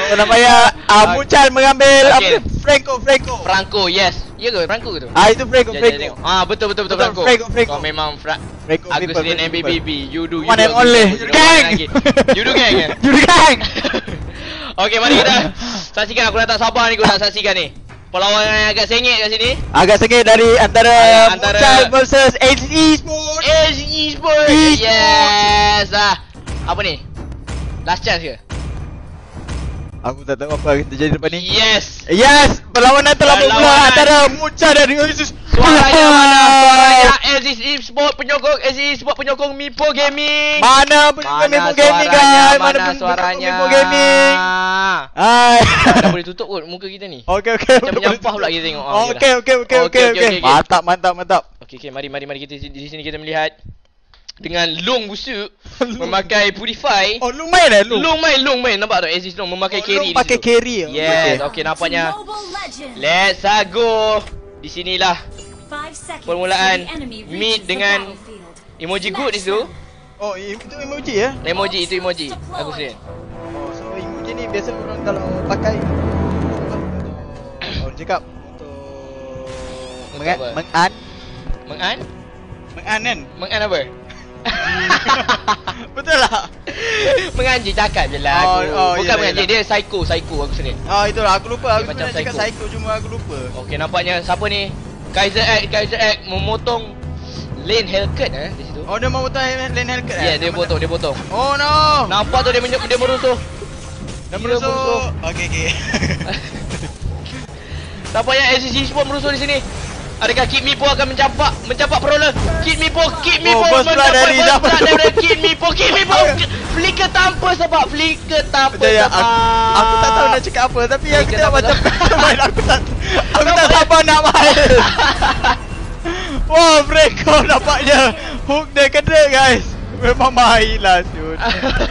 Tak payah. Mucal mengambil apa? Franco, yes. Ya ke Franco ke tu? Itu Franco. Betul Franco. Kau memang Franco Agustin MBBB. You do one and only. Gang. You do gang. Okay, mari kita saksikan. Aku dah tak sabar ni aku nak saksikan ni. Perlawanan yang agak sengit kat sini. Agak sengit dari antara Mucal versus Esports. Esports. Yes. Apa ni? Last chance ke? Aku tak tahu apa yang terjadi depan ni. Yes. Perlawanan telah bermula antara Mucal dan Esports. Suaranya mana? Suaranya Esports penyokong Mipo Gaming. Mana penyokong Mipo Gaming guys? Mana suaranya? Mipo Gaming. Dah boleh tutup kot muka kita ni. Okey. Macam menyampah pula kita tengok. Okey. Mantap. Okey, mari kita di sini kita melihat dengan Long busuk memakai Purify. Long main. Long main. Nampak tak Aziz Long memakai carry. Pakai carry. Yes, okey nampaknya. Let's go. Di sinilah permulaan mid dengan emoji good di situ. Itu emoji ya? Itu emoji. Aku sendiri. So emoji ni biasa orang kalau pakai untuk cakap untuk mengan apa? Betul lah. Menganji cakap je lah aku. Bukan menganji, dia psycho aku sendiri. Itulah aku lupa. Aku macam cakap psycho cuma aku lupa. Okey, nampaknya siapa ni? Kaiser X memotong lane Hellcat di situ. Dia mau potong lane Hellcat. Ya, dia potong. Oh no. Nampak tu dia merusuh. Okey. Nampaknya SCC Sport merusuh di sini. Adakah Kid Mipo akan mencapak perolah? Kid Mipo mendapat dari Kid Mipo. Flicker tanpa sebab. Aku tak tahu nak cakap apa tapi yang kita macam main aku tak sabar nak main. Wah, Franco nampaknya hook dia kena guys. Memang main lah shoot.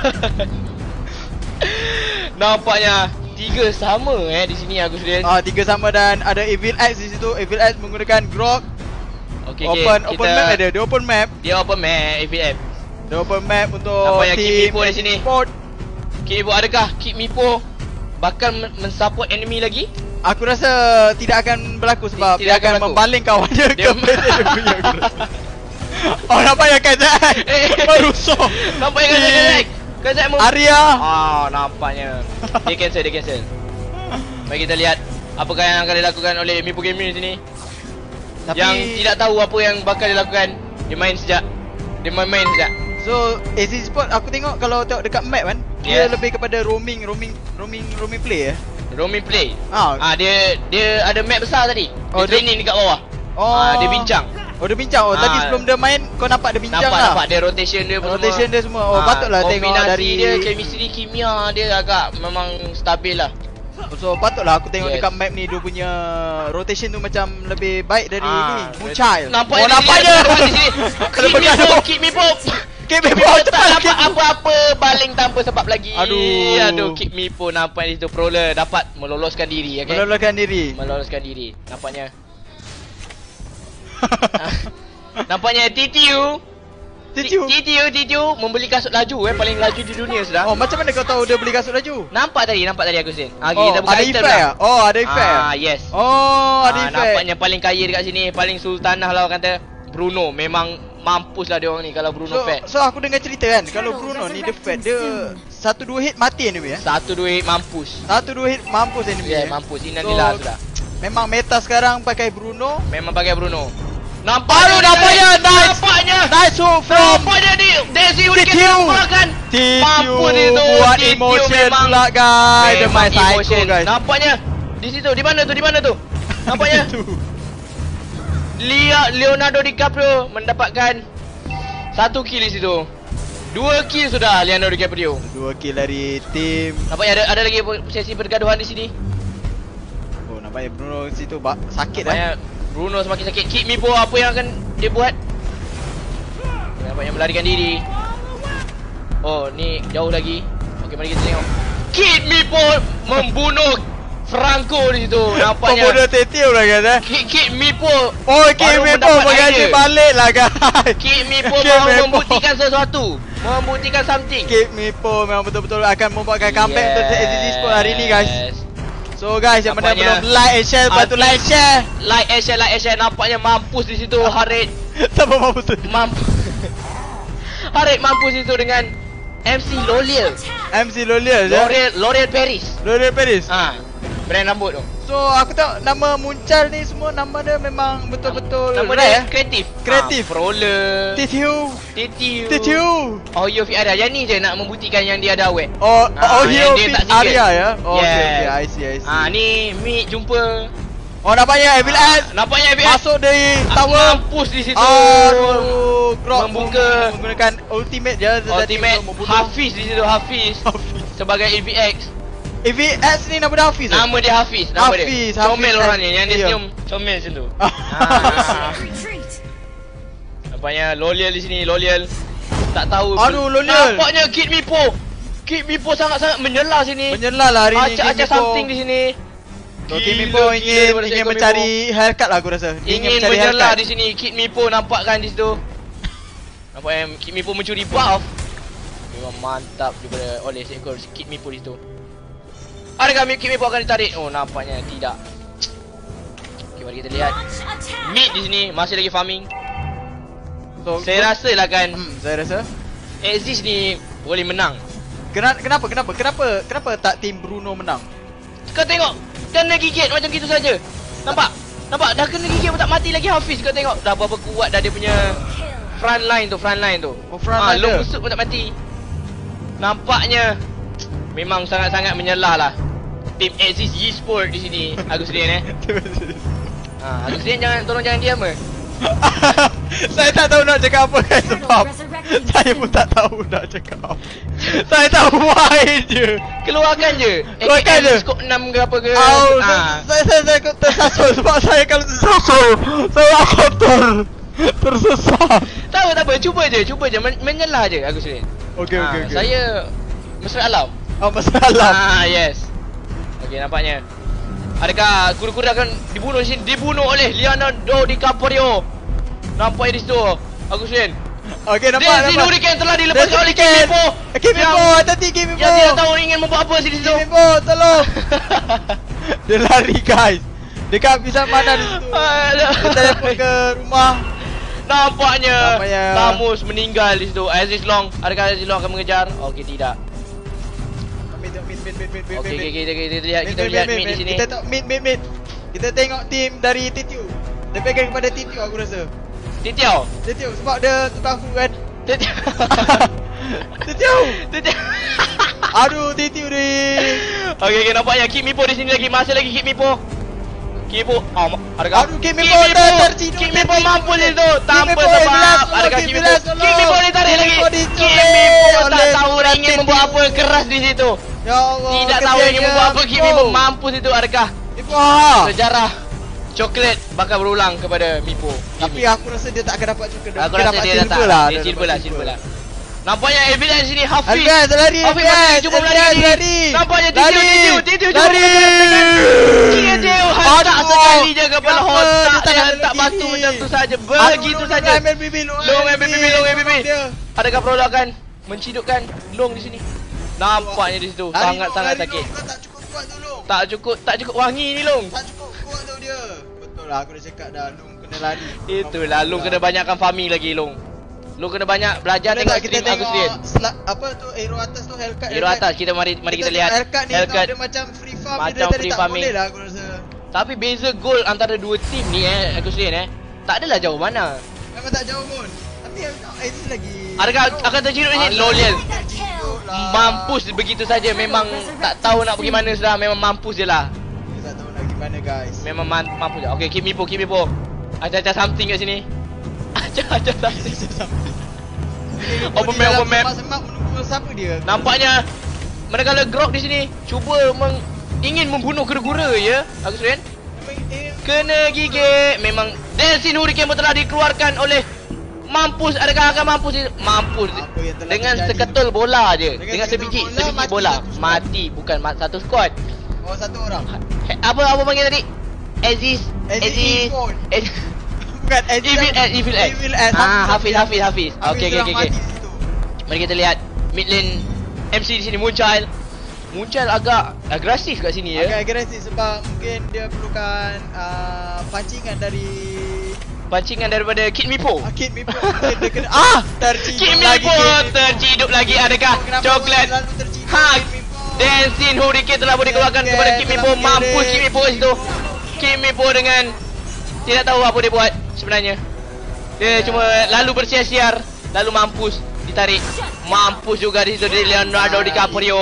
Nampaknya 3 sama di sini aku sudah. 3 sama dan ada Evil X di situ. Evil X menggunakan Grok. Okey, open map dia open map. Evil X. Dia open map untuk nampaknya team Kid Mipo di sini. Kid Mipo, adakah Kid Mipo bakal mensupport enemy lagi? Aku rasa tidak akan berlaku sebab dia akan membaling kawan dia ke base dia punya Grok. Nampaknya Kaiser merusuh. Nampaknya Kaiser Arya. Nampaknya dia cancel. Mari kita lihat apakah yang akan dilakukan oleh Mipo Gaming di sini. Yang tidak tahu apa yang bakal dilakukan. Dia main sejak. So AZ Sport aku tengok kalau tengok dekat map kan, dia lebih kepada roaming play Roaming play. Dia ada map besar tadi. Dia training dekat bawah. Dia bincang. Dia bincang. Tadi sebelum dia main kau nampak dia bincang lah. Nampak dia rotation dia semua. Patutlah tengok dari dia chemistry kimia dia agak memang stabil lah. So patutlah aku tengok dekat map ni dia punya rotation tu macam lebih baik dari ni. Mucal. Nampaknya Kid Mipo tak dapat apa-apa baling tanpa sebab lagi. Aduh Kid Mipo nampak di situ Prowler dapat meloloskan diri. Meloloskan diri. Nampaknya TTU membeli kasut laju paling laju di dunia sudah. Macam mana kau tahu dia beli kasut laju? Nampak tadi aku Sin. Kita buka ada effect ada effect. Yes. Ada effect. Nampaknya paling kaya dekat sini, paling sultanah lah orang kata. Bruno memang mampus lah dia orang ni kalau Bruno fat. So aku dengar cerita kan, kalau Bruno ni dia fat, dia 1-2 hit mati enemy 1-2 hit mampus. 1-2 hit mampus enemy. Mampus. Innalillah sudah. Memang meta sekarang pakai Bruno. Nampaknya nice hook from Desi kan. Mampus itu buat emotion pula guys. Dia main psycho guys. Nampaknya di situ, di mana tu? Nampaknya Leonardo DiCaprio mendapatkan 1 kill di situ. 2 kill sudah Leonardo DiCaprio. 2 kill dari tim. Nampaknya ada lagi sesi pergaduhan di sini. Nampaknya Bruno situ sakit Bruno semakin sakit. Kid Mipo apa yang akan dia buat? Nampaknya melarikan diri. Ni jauh lagi. Okey, mari kita tengok. Kid Mipo membunuh Franco di situ. Nampaknya Komodo Teteo lah guys Kid Mipo. Oh Kid Mipo bergaji balik lah guys. Kid Mipo mahu membuktikan sesuatu, membuktikan something. Kid Mipo memang betul-betul akan membuatkan comeback untuk SCG Sport hari ni guys. So guys, yang mana belum like and share, bantu like share. Like and share, like and share. Nampaknya mampus di situ Harit. Siapa mampus tu? Harit mampus itu dengan MC L'Oreal. MC L'Oreal je? L'Oreal Paris. L'Oreal Paris? Brand rambut tu. So aku tengok nama Muncal ni semua nama dia memang betul-betul nama dia kreatif. Kreatif. Roller. Titiu. Oh Yo Fi Arya. Yang ni je nak membuktikan yang dia ada awet. Oh Yo Fi Arya ya. Oh okay, I see. Ni Meet jumpa. Oh nampaknya Evil Ads. Nampaknya Evil Ads masuk dari tower. Mampus di situ. Grok menggunakan ultimate je. Ultimate Hafiz di situ. Hafiz sebagai EVX. EVX ni nama dia Hafiz. Nama dia Hafiz. Comel orang ni. Yang dia senyum comel macam tu. Nampaknya L'Oreal di sini. L'Oreal tak tahu. Aduh L'Oreal. Nampaknya Kid Mipo sangat-sangat menyela sini. Menyela lah hari ni. Acak-acak something di sini. Kid Mipo ingin mencari haircut lah aku rasa. Ingin menyela di sini. Kid Mipo nampakkan di situ. Nampaknya Kid Mipo mencuri buff. Memang mantap daripada oleh seekor Kid Mipo di situ. Adakah Kid Mipo akan ditarik? Oh nampaknya tidak. Okay, mari kita lihat. Mid di sini masih lagi farming. So, saya rasa lah kan. Saya rasa Exist ni boleh menang. Kenapa tak tim Bruno menang? Kau tengok kena gigit macam gitu saja. Nampak dah kena gigit pun tak mati lagi Hafiz. Kau tengok dah berapa kuat dah dia punya front line tu. Oh front line long busuk pun tak mati. Nampaknya memang sangat-sangat menyelah lah tim Exist Esport di sini. Agustin Agustin tolong jangan diam Saya tak tahu nak cakap apa kan sebab saya pun tak tahu nak cakap apa. Saya tahu main je. Keluarkan je. Skop 6 ke apa ke. Saya tersasul sebab saya kalau tersasul saya akan tersesat. Tak apa, cuba je menyelah je Agustin. Okey. Saya mesra alam. Mesra alam. Yes. Okey, nampaknya adakah kura-kura akan dibunuh di sini? Dibunuh oleh Leonardo DiCaprio. Nampak di situ Agustin. Okey, nampak. Denzel Hurricane telah dilepaskan oleh Kid Mipo. Kid Mipo, hati Kid Mipo. Yang tidak tahu ingin membuat apa di situ. Kid Mipo, tolong. Dia lari guys. Dekat pisang mana di situ. Kita telepon ke rumah. Nampaknya Tamus meninggal di situ. Aziz Long, adakah Aziz Long akan mengejar? Okey, tidak. Okey, kita lihat mid di sini. Kita tengok mid. Kita tengok tim dari Titiu. Dia pegang kepada Titiu aku rasa. Titiu sebab dia tu tahu kan. Titiu. Aduh Titiu ni. Okey, nampaknya Kid Mipo di sini lagi. Masih lagi Kid Mipo. Adakah Kid Mipo terciduk. Kid Mipo mampu itu tanpa sebab. Adakah Kid Mipo ditarik lagi. Kid Mipo tak tahu ingin membuat apa keras di situ. Ya Allah. Tidak tahu ingin membuat apa. Kid Mipo mampus itu. Adakah sejarah coklat bakal berulang kepada Mipo? Tapi aku rasa dia tak akan dapat coklat. Aku rasa dia tak. Dia silver lah. Nampaknya evidence sini Hafiz lari. Cuba lari. Nampaknya Titiu lari. Titiu hantar sekali je kepala otak dia hantar batu macam tu saja. Begitu saja. Long MBB. Adakah Pro akan mencidukkan Long di sini? Nampaknya di situ sangat-sangat sakit. Tak cukup kuat tu Long. Tak cukup wangi ni Long. Tak cukup kuat tu dia. Betul lah aku dah cakap dah Long kena lari. Itulah Long kena banyakkan farming lagi Long. Lu kena banyak belajar tengok stream Agustin. Apa tu hero atas tu haircut. Hero atas kita mari kita lihat. Haircut dia macam free farm. Macam free farming. Boleh lah aku rasa. Tapi beza goal antara dua tim ni Agustin tak adalah jauh mana. Memang tak jauh pun. Tapi itu lagi. Adakah akan terciduk ni L'Oreal? Mampus begitu saja. Memang tak tahu nak pergi mana sudah. Memang mampus je lah. Tak tahu nak pergi mana guys. Memang mampus je. Okay, keep Mipo. Acah-acah something kat sini. Acah-acah something. Open map. Menunggu siapa dia? Nampaknya manakala Grok di sini cuba ingin membunuh kura-kura ya, Agustin. Kena gigit. Memang Denzel Hurricane telah dikeluarkan oleh mampus. Adakah akan mampus? Mampus dengan seketul bola je. Dengan sebiji bola. Mati bukan satu squad. Oh, satu orang. Apa panggil tadi? Aziz. Bukan Evil X. Hafiz. Okey. Mari kita lihat mid lane MC di sini Moonchild agak agresif kat sini ya. Agak agresif sebab mungkin dia perlukan pancingan daripada Kid Mipo. Kid Mipo dia kena terciduk lagi. Adakah coklat? Dancing Hurricane telah boleh keluarkan kepada Kid Mipo. Mampus Kid Mipo kat situ. Kid Mipo dengan tidak tahu apa dia buat sebenarnya. Dia cuma lalu bersiar-siar, lalu mampus ditarik. Mampus juga di situ dari Leonardo DiCaprio.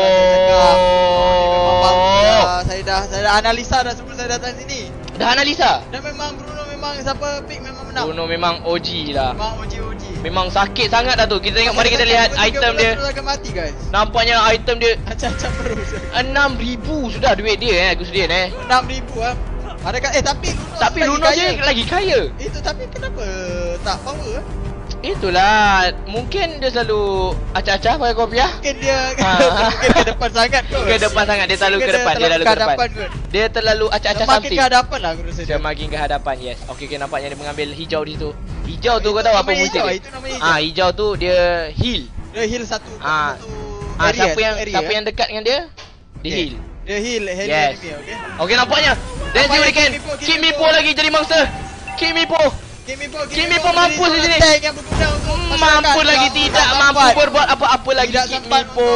Saya dah analisa dah sebelum saya datang sini. Dah analisa? Dan memang Bruno siapa pick memang menang. Bruno memang OG lah. Memang OG. Memang sakit sangat dah tu. Kita tengok, mari kita lihat item dia. Mati, guys. Nampaknya item dia acak-acak terus. 6,000 sudah duit dia Agus Dian 6,000 Adakah tapi Luno je lagi kaya. Itu tapi kenapa tak power? Itulah, mungkin dia selalu acah-acah pakai kopiah. Mungkin dia mungkin ke depan sangat kot. Ke depan sangat, dia terlalu ke depan. Dia terlalu acah-acah something. Makin ke hadapan lah aku rasa. Dia makin ke hadapan, yes. Okey, nampaknya dia mengambil hijau di situ. Hijau tu kau tahu apa fungsi dia? Itu nama hijau. Hijau tu dia heal. Dia heal satu. Siapa yang dekat dengan dia? Dia heal. Dia heal yes. Enemy, okey. Okey, nampaknya Dancing Hurricane. Kid Mipo lagi jadi monster. Kid Mipo mampus di sini. Mampu lagi tidak mampu berbuat apa-apa lagi Kid Mipo.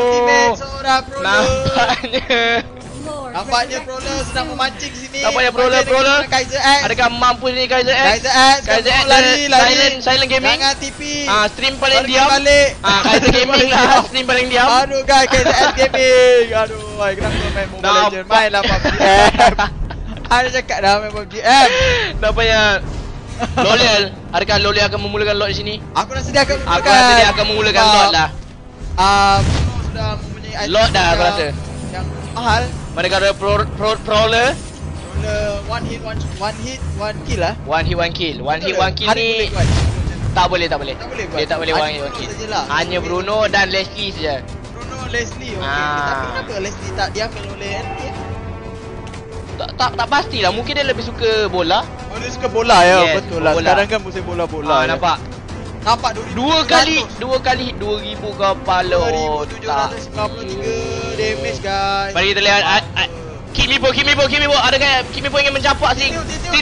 Nampaknya Prowler sedang memancing sini. Nampaknya Prowler. Adakah mampu ni Kaiser X? Kaiser X silent gaming. Jangan TP. Stream paling diam. Kaiser gaming lah. Stream paling diam. Aduh guys, Kaiser X gaming. Aduh, kenapa main Mobile Legends? Mainlah PUBG. Ada cakap dah main PUBG. Nampaknya Lolial, adakah Lolial akan memulakan lot di sini? Aku rasa dia akan memulakan lot lah. Sudah mempunyai lot dah aku rasa. Yang mahal. Mereka ada Prowler. One hit, one kill lah. One hit, one kill ni tak boleh. Dia tak boleh one hit, one kill. Hanya Bruno dan Leslie saja. Leslie, okey. Tapi kenapa Leslie tak diambil oleh NT? Tak pastilah, mungkin dia lebih suka bola. Oh, dia suka bola ya, yes, betul lah. Sekarang kan musim bola-bola. Nampak dua kali 2,000 kepala. 2,793 damage guys. Mari kita lihat Kid Mipo. Adakah Kid Mipo ingin mencapak sini?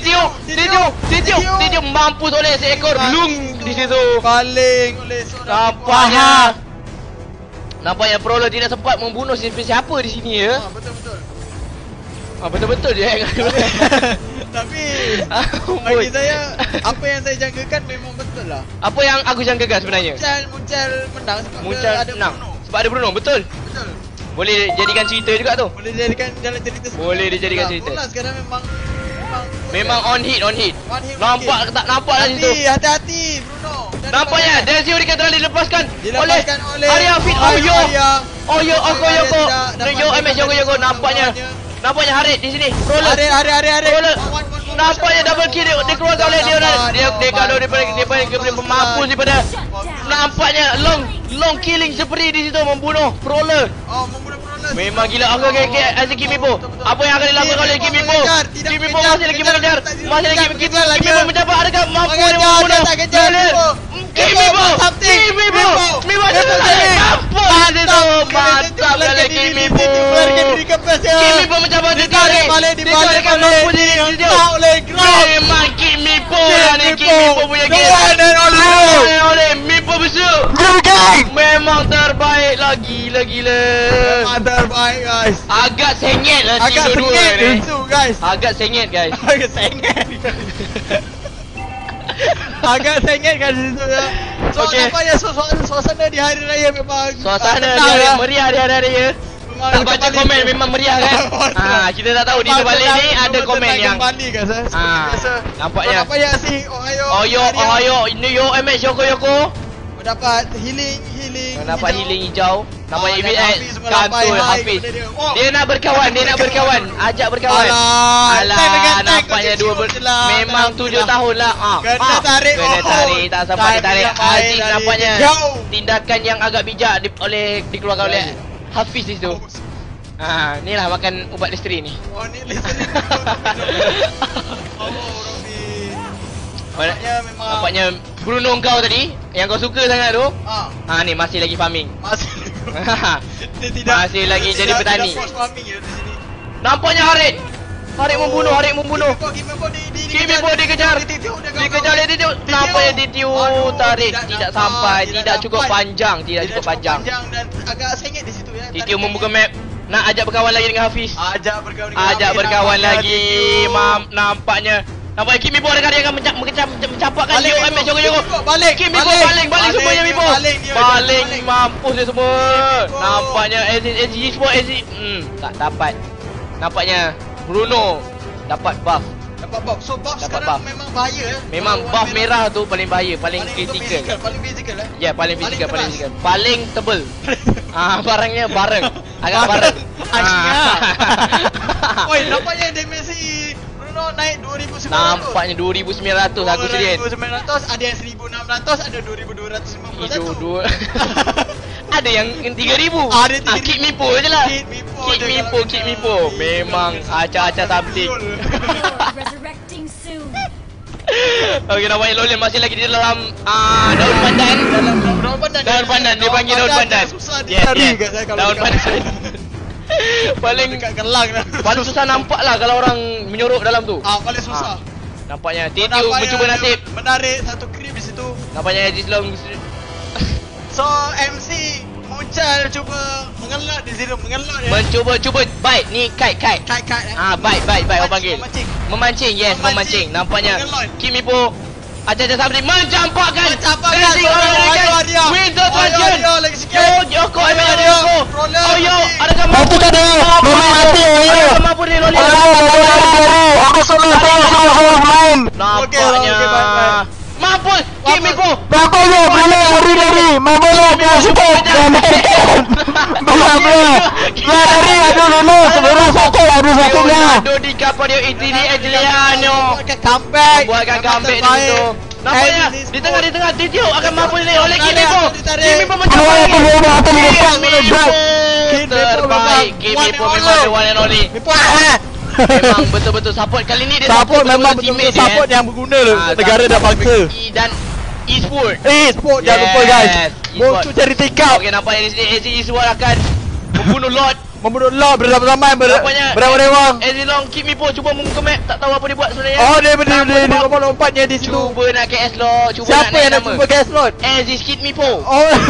Titio mampus oleh seekor lung di situ. Paling oleh seorang. Nampaknya Prowler tidak sempat membunuh siapa di sini ya. Betul-betul je. Tapi bagi saya, apa yang saya jangkakan memang betul lah. Apa yang aku jangkakan sebenarnya? Muncul menang sebab ada Bruno. Sebab ada Bruno, betul. Boleh jadikan cerita juga tu. Boleh dijadikan jalan cerita semua. Boleh dijadikan cerita. Bola sekarang memang on hit. Nampak tak nampak lah situ. Hati-hati Bruno. Nampaknya Dancing Hurricane telah dilepaskan oleh Arya Fit. Yoko. Nampaknya Harit di sini. Prowler. Nampaknya double kill dia keluarkan oleh Leonardo. Dia kalau dia mampu daripada. Nampaknya long killing seperti di situ membunuh Prowler. Memang gila. Okey, Kid Mipo. Apa yang akan dilakukan oleh Kid Mipo? Kid Mipo masih lagi mengejar. Kid Mipo mencapai. Adakah mampu dia membunuh Prowler? Kid Mipo mantap kali Kid Mipo. Kid Mipo mencapai ditarik mampu dia. Memang Kid Mipo ni. Kid Mipo punya game oleh Mipo besar. Memang terbaik lah. Gila. Memang terbaik guys. Agak sengit lah tim dua-dua ni. Agak sengit guys. Agak sengit kan situ ya. Nampaknya suasana di hari raya memang meriah di hari raya. Tak baca komen memang meriah kan. Kita tak tahu di balik ni ada komen yang nampaknya si Ohayo ni MX Yoko dapat healing. Dapat healing hijau. Nampaknya Evil X kantul Hafiz. Dia nak berkawan. Ajak berkawan. Alah, nampaknya memang 7 tahun lah. Kena tarik. Tak sempat ditarik. Aziz nampaknya tindakan yang agak bijak dikeluarkan oleh Hafiz itu. Ni lah makan ubat Listerine ni. Oh ni Listerine. Nampaknya Bruno kau tadi yang kau suka sangat tu. Ni masih lagi farming. Masih lagi jadi petani. Nampaknya Harit membunuh. Kimi Po dikejar. Nampaknya Titio tarik tidak sampai, tidak cukup panjang. Dan agak sengit di situ ya. Titio membuka map. Nak ajak berkawan lagi dengan Hafiz. Ajak berkawan lagi. Nampaknya Kimi Po ada yang akan mencapakkan Leo Amek jogo-jogo. Kimi Po balik semuanya Kimi Po. Balik mampus dia semua. Nampaknya SG Sport tak dapat. Nampaknya Bruno dapat buff. So buff sekarang memang bahaya. Memang buff merah tu paling bahaya, paling kritikal. Paling fizikal Ya, paling fizikal. Paling tebal. Barangnya bareng. Agak bareng. Oi, nampaknya dimensi Bruno naik 2,900. Nampaknya 2,900 aku serius. 2,900, ada yang 1,600, ada 2,250. Ada yang 3,000. Keep me po je lah. Keep me po. Memang acah-acah something. Okey, nampaknya Lolian masih lagi di dalam daun pandan. Daun pandan. Dia panggil daun pandan. Daun pandan. Paling susah nampak lah kalau orang menyorok dalam tu. Paling susah. Nampaknya Titio mencuba nasib. Menarik satu creep di situ. Nampaknya Aziz Long. So MC Muncal cuba mengelak di situ, dia. Mencuba bite ni kite. Bite orang panggil. Memancing, yes, memancing. Nampaknya Kimi Po Acah-acah Sabri mencampakkan Winter Transient. Yoko adakah mampu dia? Adakah mampu dia Loli? Aku sudah main. Nampaknya mampu Kimi Po. Mampu dia lari. Mampu dia support. Lari ada lulus. Ada satunya. Aduh di kapal dia ini Angeliano. Buatkan comeback di situ. Nampaknya di tengah Titio akan mampu ni oleh Kimi Po. Kimi Po mencapai. Terbaik Kimi Po memang the one and only. Memang betul-betul support kali ni dia support memang betul-betul support yang berguna negara dan bangsa. Dan e-sport jangan lupa guys. Muncul cari tikap. Okey, nampaknya di sini AZ e-sport akan membunuh Lord beramai-ramai berewang-rewang. AZ Long Kimi Po cuba membuka map, tak tahu apa dia buat sebenarnya. Dia lompat-lompatnya di situ. Cuba nak KS Lord, siapa yang nak cuba KS Lord? AZ Kimi Po.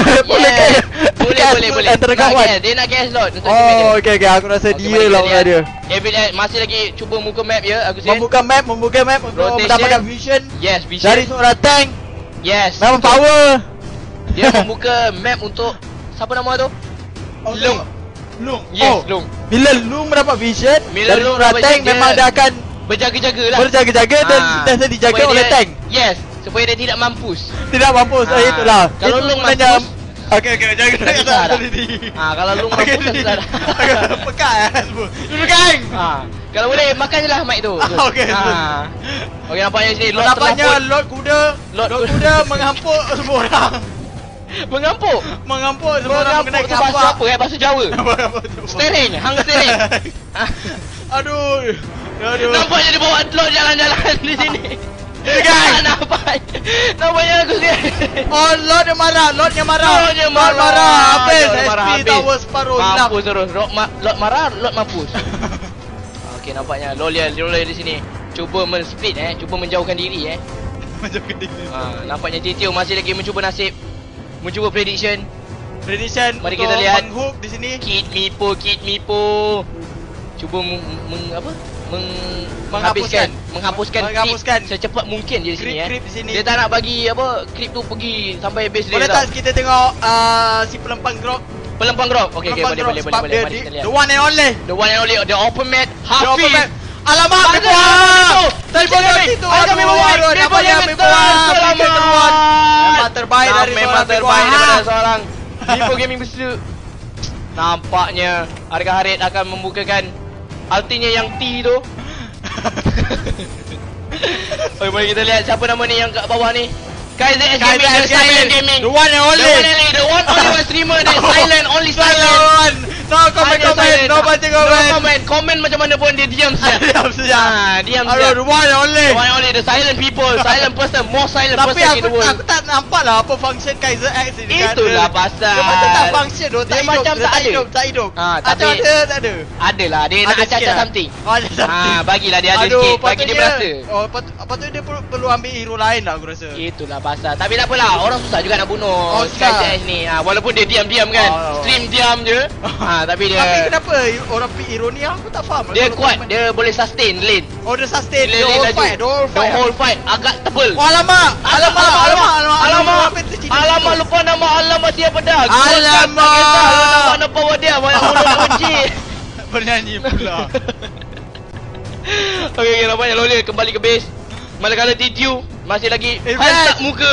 Boleh. Dia nak KS Lord. Okey, aku rasa dia lawan dia. Masih lagi cuba membuka map ya, aku rasa. Membuka map untuk mendapatkan vision. Yes, vision. Dari seorang tank. Yes. Memang power. Dia membuka map untuk siapa nama tu? Long. Yes, Long. Bila Long mendapat vision, dari seorang tank memang dia akan berjaga-jaga lah. Berjaga-jaga dan dijaga oleh tank. Yes, supaya dia tidak mampus. Itulah. Kalau Long mampus, okey, jaga diri. Kalau Long mampus susah dah. Pekat semua. Dulu gang. Kalau boleh makan je lah mic tu. Okey. Okey, nampaknya sini Lord nampaknya Lord kuda mengampuk semua orang. Mengampuk semua orang mengenai kapal. Bahasa apa bahasa Jawa? Steering, hang steering. Aduh. Nampaknya dia bawa Lord jalan-jalan di sini. Guys, nampaknya aku sendiri. Lord yang marah. Habis SP tower separuh hilang. Mampus terus. Lord marah, Lord mampus. Okey, nampaknya Lolian di sini cuba men-split cuba menjauhkan diri nampaknya Titio masih lagi mencuba nasib. Mencuba prediction. Mari kita lihat hook di sini. Keep me po. Cuba menghapuskan secepat mungkin je di sini Dia tak nak bagi creep tu pergi sampai base dia. Boleh tak kita tengok si pelempang drop? Okey, boleh. Mari kita lihat. The one and only, the open map Hafiz. Alamak, Telefon itu. Memang terbaik daripada seorang Mipo Gaming Pursuit. Nampaknya Harga Harit akan membukakan ultinya yang T tu. Okey, mari kita lihat siapa nama ni yang kat bawah ni. Kaiser Gaming, The one and only streamer, the silent. No comment. No baca komen. Komen macam mana pun dia diam saja. Diam saja. The one only. The silent people, silent person, most silent person in the world. Tapi aku tak nampak lah apa function Kaiser X ni. Itulah pasal. Dia macam tak function tu. Dia macam tak hidup. Tapi ada tak ada. Adalah dia nak acak-acak something. Ada something. Bagilah dia ada sikit. Bagi dia berasa. Patutnya dia perlu ambil hero lain lah aku rasa. Itulah pasal. Tapi tak apalah, orang susah juga nak bunuh Kaiser X ni. Walaupun dia diam-diam kan. Stream diam je. Tapi kenapa orang pick hero ni aku tak faham. Dia kuat, dia boleh sustain lane. Dia sustain the whole fight agak tebal. Alamak, lupa nama alamak siapa dah. Alamak, nama power dia banyak mulut kunci. Bernyanyi pula. Okey, nampaknya Lolil kembali ke base. Manakala TTU masih lagi hantar muka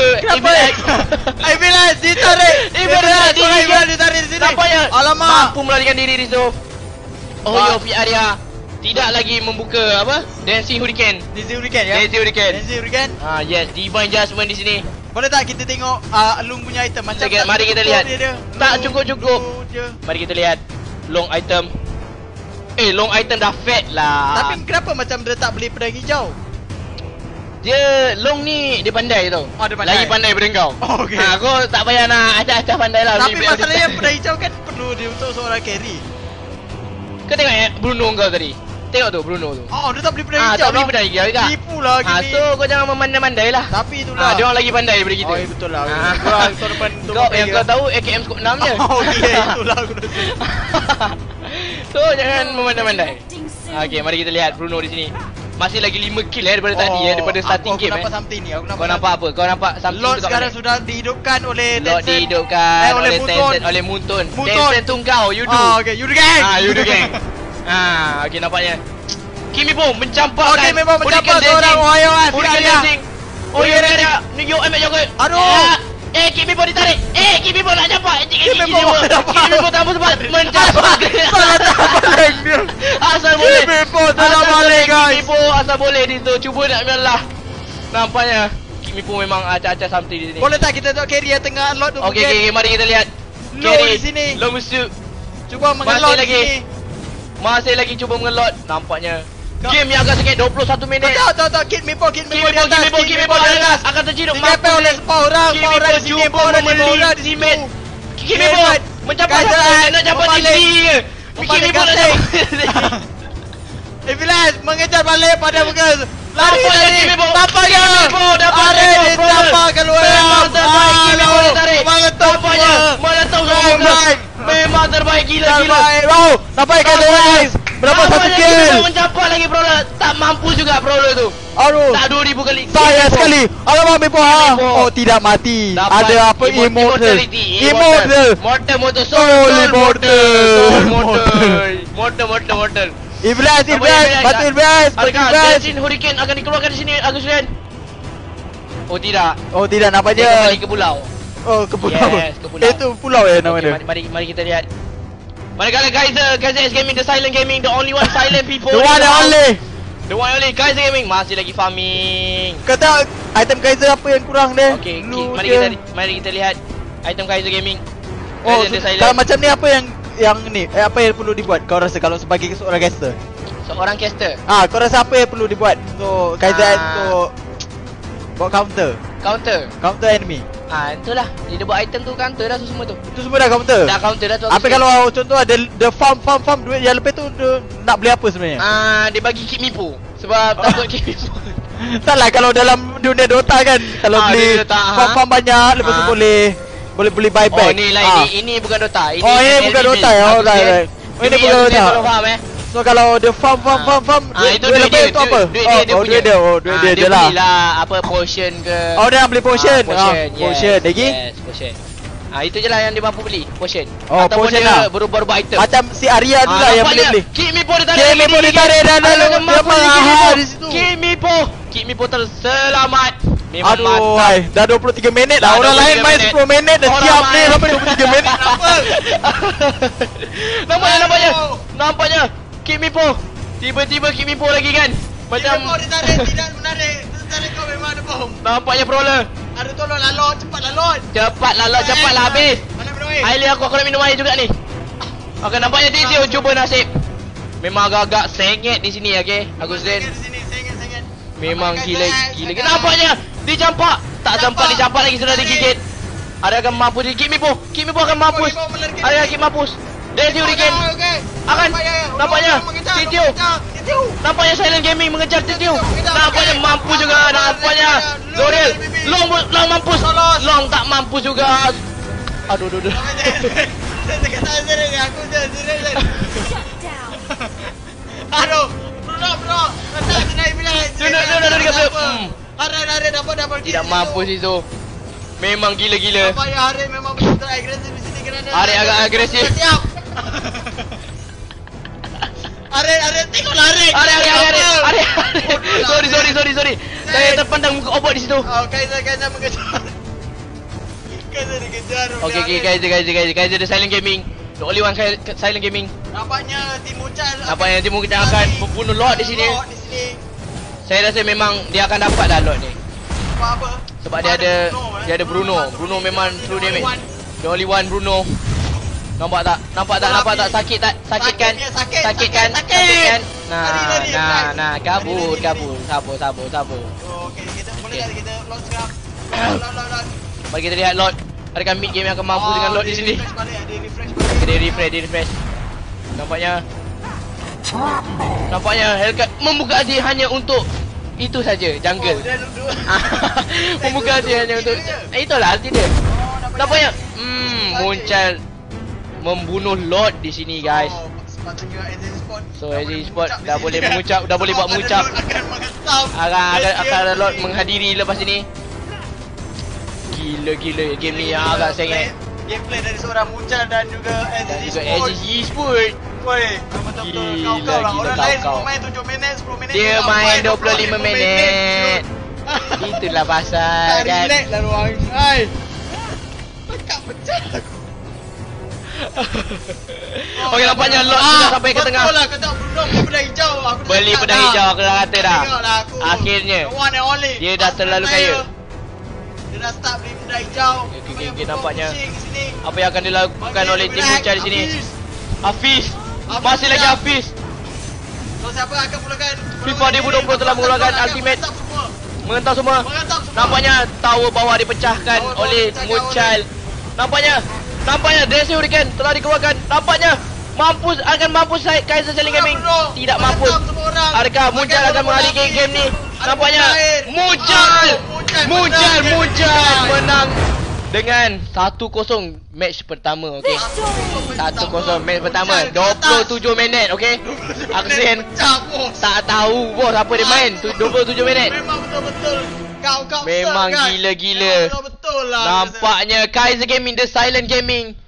Evilas ditarik. Ditarik di sini. Nampaknya mampu melarikan diri di situ. Yo Fiaria tidak lagi membuka Dancing Hurricane. Dancing Hurricane. Yes, Divine Judgment di sini. Boleh tak kita tengok Long punya item macam mari kita lihat. Tak cukup. Mari kita lihat long item. Long item dah fat lah. Tapi kenapa macam dia tak beli pedang hijau? Dia long ni dia pandai tau. Dia pandai. Lagi pandai daripada kau. Okey. Kau tak payah nak acak-acak pandai lah. Tapi masalahnya pedang hijau kan perlu dia untuk seorang carry. Kau tengok Bruno kau tadi. Tengok tu Bruno tu. Dia tak beli pedang hijau. Tak beli pedang hijau juga. Tipu lah gini. So kau jangan memandai-mandai lah. Tapi itulah. Dia orang lagi pandai daripada kita. Betul lah. Kurang sorban tu. Kau tahu AKM scope 6 je. Okey, itulah aku rasa. So jangan memandai-mandai. Okey, mari kita lihat Bruno di sini. Masih lagi 5 kill daripada tadi daripada starting game. Aku nampak something ni. Kau nampak apa? Kau nampak something Lord sekarang sudah dihidupkan oleh Tencent. Lord dihidupkan oleh Tencent, oleh Muntun. Tencent tungkau, you do. Okey, you the gang. You the gang. Okey nampaknya. Kimi Bo mencampakkan. Okey, memang mencampak seorang Hurricane dancing. Dia Yo amat jaga. Aduh. Kimi Bo ditarik. Kimi Bo nak campak. Kimi Bo tak sempat mencampak. Salah balik dia. Asal boleh. Kimi Bo salah balik guys. Kimi Bo asal boleh di situ. Cuba nak mengalah. Nampaknya Kimi Bo memang acak-acak something di sini. Boleh tak kita tengok carry yang tengah unlock tu? Okey, mari kita lihat. Carry di sini. Low musuh. Cuba mengelot di sini. Masih lagi cuba mengelot. Nampaknya game yang agak sikit 21 minit. Tak. Kit Mipo di atas. Akan terciduk mampu oleh sepuluh orang di sini. Orang di sini. Kimi Bo mencapai nak capai diri ke? Kimi Bo nak capai. Evilas mengejar balik pada muka. Lari Kimi Bo. Tampaknya ditambah keluar. Kimi Bo ditarik. Meletup semua. Memang terbaik gila. Nampak kata guys. Berapa satu kill? Mencapai lagi brawler. Tak mampu juga brawler tu. Aduh. Tak 2000 kali. Sayang sekali. Alamak Mipo. Tidak mati. Ada apa immortal. Mortal. Iblis. Batu Iblis. Dancing Hurricane akan dikeluarkan di sini Agus Rian. Tidak. Nampak je. Kembali ke pulau. Ke pulau. Yes, ke pulau. Itu pulau namanya. Mari kita lihat. Manakala Kaiser X Gaming, the silent gaming, the only one silent people. The one only Kaiser Gaming masih lagi farming. Kata item Kaiser apa yang kurang dia? Okey, mari kita lihat item Kaiser Gaming. Kalau macam ni apa yang ni? Apa yang perlu dibuat kau rasa kalau sebagai seorang caster? Seorang caster. Kau rasa apa yang perlu dibuat untuk Kaiser untuk buat counter enemy? Itulah. Dia buat item tu counter dah semua tu. Itu semua dah counter? Dah counter dah tu. Apa kalau contoh ada the farm duit yang lepas tu nak beli apa sebenarnya? Dia bagi Kit Mipo. Sebab takut Kit Mipo. Taklah kalau dalam dunia Dota kan, kalau beli farm banyak lepas tu boleh beli buyback. Ni lah ini bukan Dota. Ini bukan Dota ya. Alright. Ini bukan Dota. So kalau dia farm itu duit dia tu apa? Duit dia dia lah. Belilah apa potion ke. Dia nak beli potion. Potion lagi? Yes, potion. Itu je lah yang dia mampu beli, potion. Ataupun potion dia berubah-ubah item. Macam si Arya tu lah yang boleh beli. Kit Mipo ditarik dan dia mahal di situ. Kit Mipo terselamat. Aduh, dah 23 minit lah. Orang lain main 10 minit dah siap ni sampai 23 minit. Nampaknya Kit Mipo. Tiba-tiba Kit Mipo lagi kan. Macam Mipo ditarik, tidak menarik. Ditarik kau memang ada bom. Nampaknya brawler. Ada tolong lalot, cepat lalot. Cepatlah habis. Mana bro? Aili aku nak minum air juga ni. Okay, nampaknya Tizio cuba nasib. Memang agak-agak sengit di sini, okey. Agus Zain. Memang gila. Nampaknya dijampak. Tak sempat dijampak lagi, sudah digigit. Adakah mampu digigit Mipo? Kid Mipo akan mampus. Adakah Kid mampus? Tizio Riken akan nampaknya Tizio. Nampaknya Silent Gaming mengejar Tizio. Nampaknya mampu juga. Nampaknya Zoriel. Long mampus. Long tak mampu juga. Aduh. Aduh, bro. Tidak mampu Zizo. Memang gila-gila. Hari memang betul agresif di sini kerana Hari agak agresif. Are tengok lari. Are. Sorry. Saya terpandang muka obot di situ. Oh, Kaiser mengejar. Kaiser dikejar. Okay, Kaiser the Silent Gaming. The only one Silent Gaming. Nampaknya tim Mucal akan membunuh Lord di sini. Saya rasa memang dia akan dapat dah Lord ni. Apa? Sebab dia ada Bruno. Bruno memang true damage. The only one Bruno. Nampak tak? Sakit kan? Nah, kabur. Sabar. Okey, kita boleh kita lock sekarang. Mari kita lihat Lord. Adakah mid game yang akan mampu dengan Lord di sini? Dia refresh. Nampaknya Hellcat membuka hati hanya untuk itu saja, jungle. Membuka hati hanya untuk itulah arti dia. Nampaknya Mucal membunuh Lord di sini, guys. So Easy Sport dah boleh mengucap, dah boleh buat mengucap. Akan Lord menghadiri lepas ini. Gila game ni yang agak sengit. Gameplay dari seorang Mucal dan juga Easy Sport. Woi, Gila orang lain kau. main 7 minit, 10 minit. Dia main 25 minit. Itulah pasal kan. Relax lah ruang. Hai. Pekat pecah aku. Okey, nampaknya Lord sudah sampai ke tengah. Betul lah, kata Bruno beli pedang hijau. Beli pedang hijau, aku dah kata dah. Akhirnya dia dah terlalu kaya. Dia dah start beli pedang hijau. Okey, nampaknya apa yang akan dilakukan oleh tim Mucal di sini? Hafiz. Masih lagi Hafiz. So siapa akan mulakan? FIFA 2020 telah mengeluarkan ultimate. Mengentar semua. Nampaknya tower bawah dipecahkan oleh Mucal. Nampaknya Desi Hurricane telah dikeluarkan. Nampaknya akan mampus Kaiser Silent Gaming. Tidak mampus. Adakah Mucal akan mengalihkan game ni? Nampaknya Mucal menang dengan 1-0 match pertama, okey. 1-0 match pertama, 27 minit, okey. Aksen tak tahu bos apa dia main 27 minit. Memang betul-betul kau memang gila-gila. Betul lah. Nampaknya Kaiser Gaming, The Silent Gaming